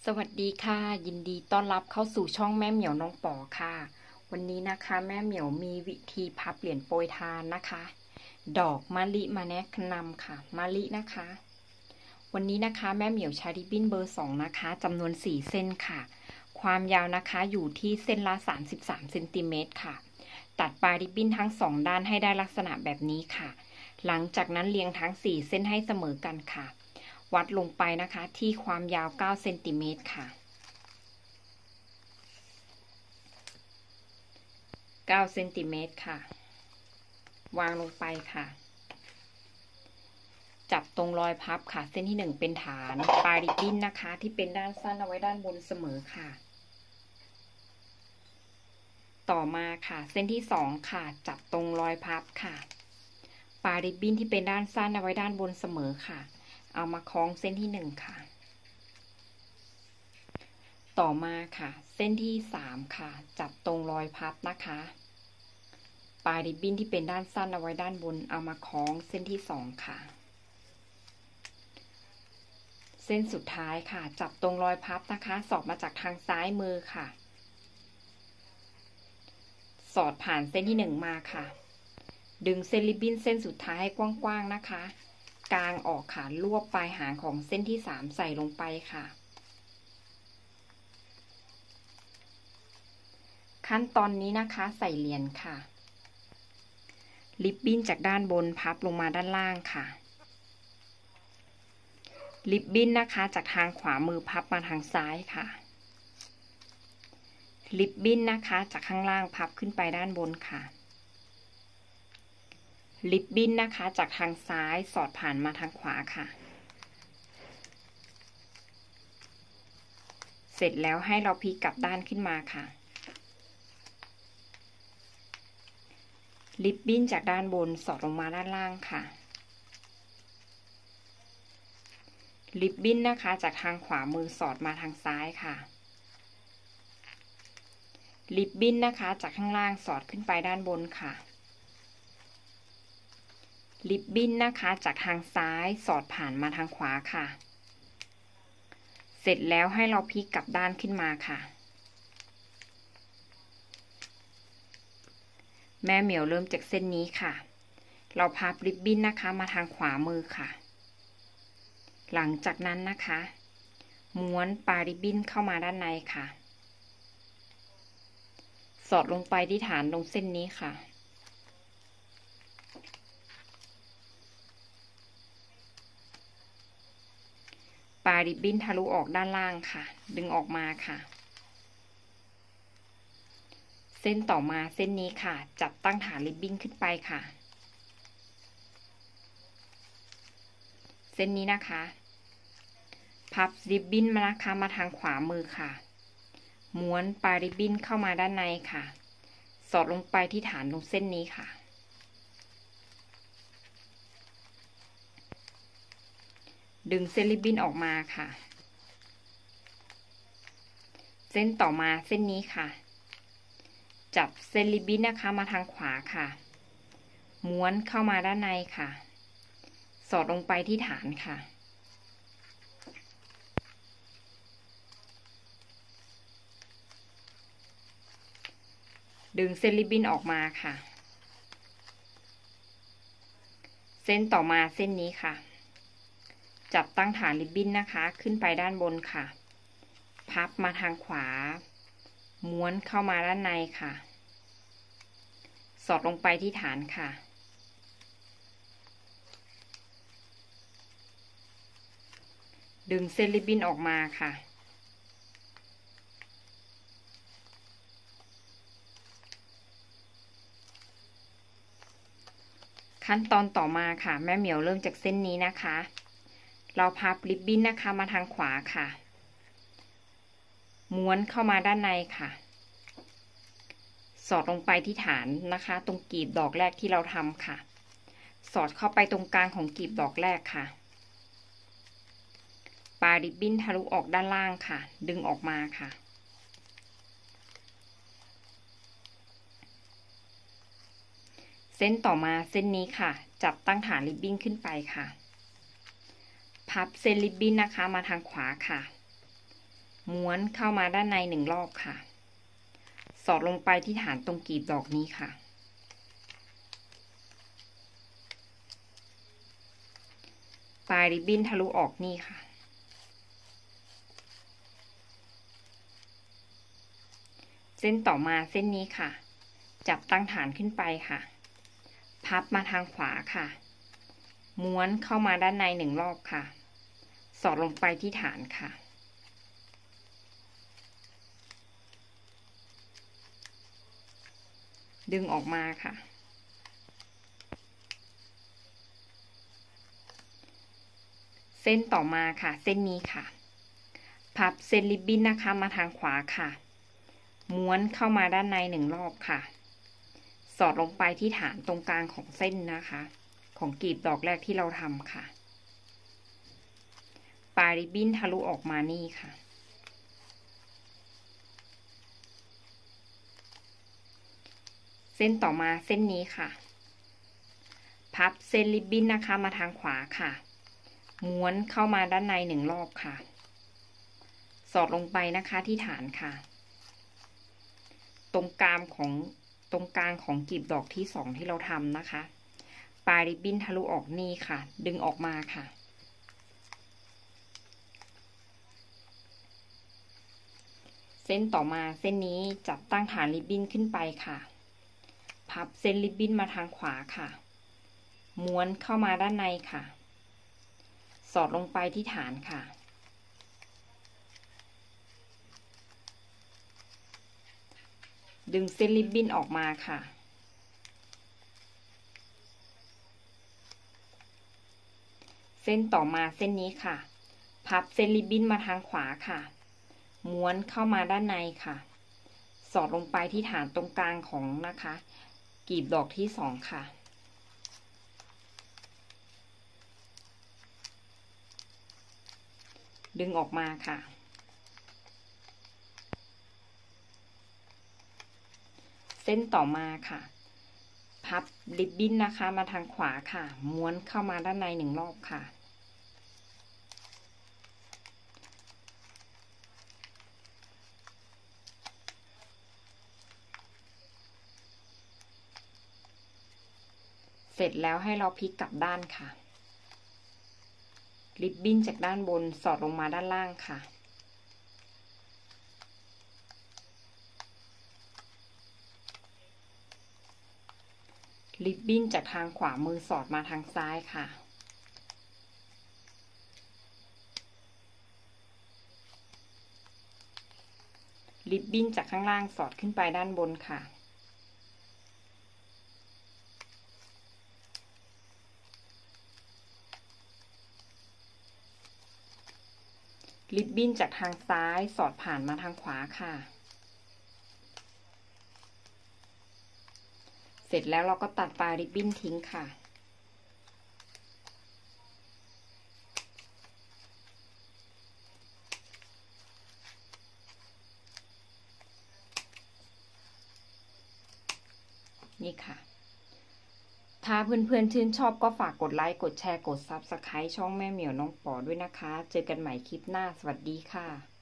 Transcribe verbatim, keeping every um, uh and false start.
สวัสดีค่ะยินดีต้อนรับเข้าสู่ช่องแม่เหมียวน้องป๋อค่ะวันนี้นะคะแม่เหมียวมีวิธีพับเหรียญโปรยทานนะคะดอกมะลิมาแนะนำค่ะมะลินะคะวันนี้นะคะแม่เหมียวใช้ริบบิ้นเบอร์สองนะคะจำนวนสี่เส้นค่ะความยาวนะคะอยู่ที่เส้นละสามสิบสามเซนติเมตรค่ะตัดปลายริบบิ้นทั้งสองด้านให้ได้ลักษณะแบบนี้ค่ะหลังจากนั้นเรียงทั้งสี่เส้นให้เสมอกันค่ะวัดลงไปนะคะที่ความยาวเก้าเซนติเมตรค่ะเก้าเซนติเมตรค่ะวางลงไปค่ะจับตรงรอยพับค่ะเส้นที่หนึ่งเป็นฐานปลายริบบิ้นนะคะที่เป็นด้านสั้นเอาไว้ด้านบนเสมอค่ะต่อมาค่ะเส้นที่สองค่ะจับตรงรอยพับค่ะปลายริบบิ้นที่เป็นด้านสั้นเอาไว้ด้านบนเสมอค่ะเอามาคล้องเส้นที่หนึ่งค่ะต่อมาค่ะเส้นที่สามค่ะจับตรงรอยพับนะคะปลายริบบิ้นที่เป็นด้านสั้นเอาไว้ด้านบนเอามาคล้องเส้นที่สองค่ะเส้นสุดท้ายค่ะจับตรงรอยพับนะคะสอดมาจากทางซ้ายมือค่ะสอดผ่านเส้นที่หนึ่งมาค่ะดึงเส้นริบบิ้นเส้นสุดท้ายให้กว้างๆนะคะกางออกค่ะรวบปลายหางของเส้นที่สามใส่ลงไปค่ะขั้นตอนนี้นะคะใส่เหรียญค่ะริบบิ้นจากด้านบนพับลงมาด้านล่างค่ะริบบิ้นนะคะจากทางขวามือพับมาทางซ้ายค่ะริบบิ้นนะคะจากข้างล่างพับขึ้นไปด้านบนค่ะริบบิ้นนะคะจากทางซ้ายสอดผ่านมาทางขวาค่ะเสร็จแล้วให้เราพลิกกลับด้านขึ้นมาค่ะริบบิ้นจากด้านบนสอดลงมาด้านล่างค่ะริบบิ้นนะคะจากทางขวามือสอดมาทางซ้ายค่ะริบบิ้นนะคะจากข้างล่างสอดขึ้นไปด้านบนค่ะริบบิ้นนะคะจากทางซ้ายสอดผ่านมาทางขวาค่ะเสร็จแล้วให้เราพลิกกลับด้านขึ้นมาค่ะแม่เหมียวเริ่มจากเส้นนี้ค่ะเราพับริบบิ้นนะคะมาทางขวามือค่ะหลังจากนั้นนะคะม้วนปลายริบบิ้นเข้ามาด้านในค่ะสอดลงไปที่ฐานตรงเส้นนี้ค่ะปลายริบบิ้นทะลุออกด้านล่างค่ะดึงออกมาค่ะเส้นต่อมาเส้นนี้ค่ะจับตั้งฐานริบบิ้นขึ้นไปค่ะเส้นนี้นะคะพับริบบิ้นมานะคะมาทางขวามือค่ะม้วนปลายริบบิ้นเข้ามาด้านในค่ะสอดลงไปที่ฐานตรงเส้นนี้ค่ะดึงเส้นริบบิ้นออกมาค่ะเส้นต่อมาเส้นนี้ค่ะจับเส้นริบบิ้นนะคะมาทางขวาค่ะม้วนเข้ามาด้านในค่ะสอดลงไปที่ฐานค่ะดึงเส้นริบบิ้นออกมาค่ะเส้นต่อมาเส้นนี้ค่ะจับตั้งฐานริบบิ้นนะคะขึ้นไปด้านบนค่ะพับมาทางขวาม้วนเข้ามาด้านในค่ะสอดลงไปที่ฐานค่ะดึงเส้นริบบิ้นออกมาค่ะขั้นตอนต่อมาค่ะแม่เหมียวเริ่มจากเส้นนี้นะคะเราพับริบบิ้นนะคะมาทางขวาค่ะม้วนเข้ามาด้านในค่ะสอดลงไปที่ฐานนะคะตรงกลีบดอกแรกที่เราทำค่ะสอดเข้าไปตรงกลางของกลีบดอกแรกค่ะปลายริบบิ้นทะลุออกด้านล่างค่ะดึงออกมาค่ะเส้นต่อมาเส้นนี้ค่ะจับตั้งฐานริบบิ้นขึ้นไปค่ะพับเส้นริบบิ้นนะคะมาทางขวาค่ะม้วนเข้ามาด้านในหนึ่งรอบค่ะสอดลงไปที่ฐานตรงกลีบดอกนี้ค่ะปลายริบบิ้นทะลุออกนี่ค่ะเส้นต่อมาเส้นนี้ค่ะจับตั้งฐานขึ้นไปค่ะพับมาทางขวาค่ะม้วนเข้ามาด้านในหนึ่งรอบค่ะสอดลงไปที่ฐานค่ะดึงออกมาค่ะเส้นต่อมาค่ะเส้นนี้ค่ะพับเส้นริบบิ้นนะคะมาทางขวาค่ะม้วนเข้ามาด้านในหนึ่งรอบค่ะสอดลงไปที่ฐานตรงกลางของเส้นนะคะของกลีบดอกแรกที่เราทำค่ะปลายริบบิ้นทะลุออกมานี่ค่ะเส้นต่อมาเส้นนี้ค่ะพับเส้นริบบิ้นนะคะมาทางขวาค่ะม้วนเข้ามาด้านในหนึ่งรอบค่ะสอดลงไปนะคะที่ฐานค่ะตรงกลางของตรงกลางของกลีบดอกที่สองที่เราทำนะคะปลายริบบิ้นทะลุออกนี่ค่ะดึงออกมาค่ะเส้นต่อมาเส้นนี้จับตั้งฐานริบบิ้นขึ้นไปค่ะพับเส้นริบบิ้นมาทางขวาค่ะม้วนเข้ามาด้านในค่ะสอดลงไปที่ฐานค่ะดึงเส้นริบบิ้นออกมาค่ะเส้นต่อมาเส้นนี้ค่ะพับเส้นริบบิ้นมาทางขวาค่ะม้วนเข้ามาด้านในค่ะสอดลงไปที่ฐานตรงกลางของนะคะกลีบดอกที่สองค่ะดึงออกมาค่ะเส้นต่อมาค่ะพับริบบิ้นนะคะมาทางขวาค่ะม้วนเข้ามาด้านในหนึ่งรอบค่ะเสร็จแล้วให้เราพลิกกลับด้านค่ะริบบิ้นจากด้านบนสอดลงมาด้านล่างค่ะริบบิ้นจากทางขวามือสอดมาทางซ้ายค่ะริบบิ้นจากข้างล่างสอดขึ้นไปด้านบนค่ะริบบิ้นจากทางซ้ายสอดผ่านมาทางขวาค่ะเสร็จแล้วเราก็ตัดปลายริบบิ้นทิ้งค่ะนี่ค่ะถ้าเพื่อนๆชื่นชอบก็ฝากกดไลค์กดแชร์กดซับสไครบ์ช่องแม่เหมียวน้องป๋อด้วยนะคะเจอกันใหม่คลิปหน้าสวัสดีค่ะ